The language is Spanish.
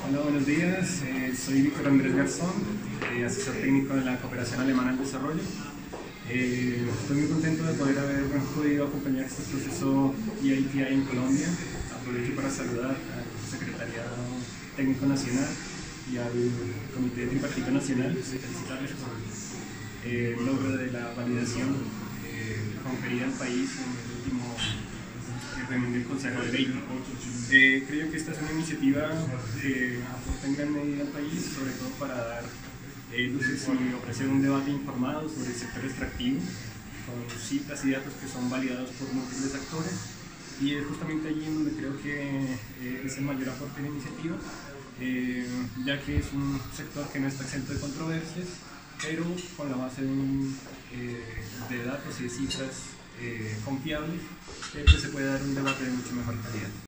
Hola, buenos días. Soy Víctor Andrés Garzón, asesor técnico de la Cooperación Alemana al Desarrollo. Estoy muy contento de poder haber podido acompañar este proceso EITI en Colombia. Aprovecho para saludar al Secretariado Técnico Nacional y al Comité Tripartito Nacional, felicitarles por el logro de la validación conferida al país en el último reunión del Consejo de Ley. Creo que esta es una iniciativa que aporta en gran medida al país, sobre todo para dar luces y ofrecer un debate informado sobre el sector extractivo, con cifras y datos que son validados por múltiples actores, y es justamente allí en donde creo que es el mayor aporte de la iniciativa, ya que es un sector que no está exento de controversias, pero con la base de datos y de cifras confiables, que se puede dar un debate de mucho mejor calidad.